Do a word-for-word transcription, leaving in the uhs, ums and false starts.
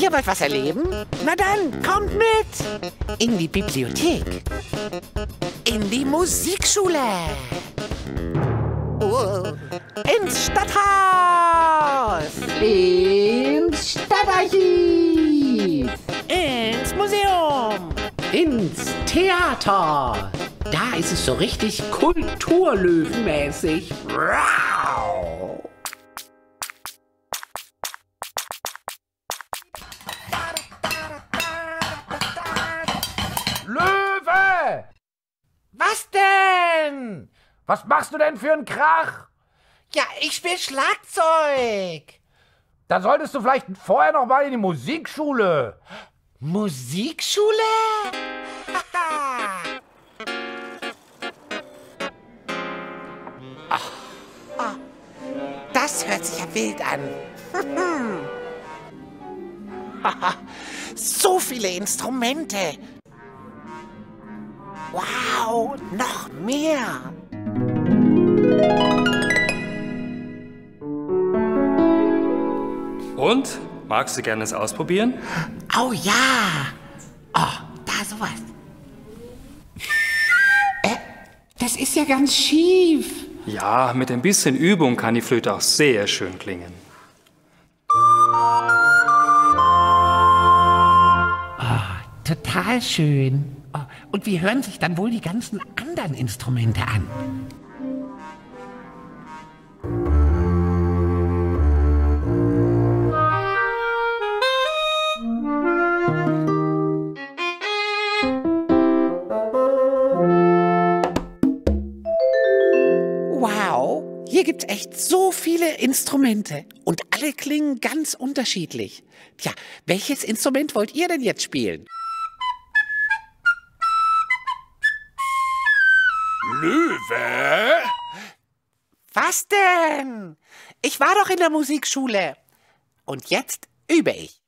Ihr wollt was erleben? Na dann, kommt mit! In die Bibliothek. In die Musikschule. Oh. Ins Stadthaus. Ins Stadtarchiv. Ins Museum. Ins Theater. Da ist es so richtig kulturlöwenmäßig. Wow. Löwe! Was denn? Was machst du denn für einen Krach? Ja, ich spiel Schlagzeug. Da solltest du vielleicht vorher noch mal in die Musikschule. Musikschule? Ach, ah, das hört sich ja wild an. So viele Instrumente. Wow, noch mehr. Und? Magst du gerne es ausprobieren? Oh ja. Oh, da sowas. Äh, das ist ja ganz schief. Ja, mit ein bisschen Übung kann die Flöte auch sehr schön klingen. Total schön. Oh, und wie hören sich dann wohl die ganzen anderen Instrumente an? Wow, hier gibt's echt so viele Instrumente und alle klingen ganz unterschiedlich. Tja, welches Instrument wollt ihr denn jetzt spielen? Löwe? Was denn? Ich war doch in der Musikschule. Und jetzt übe ich.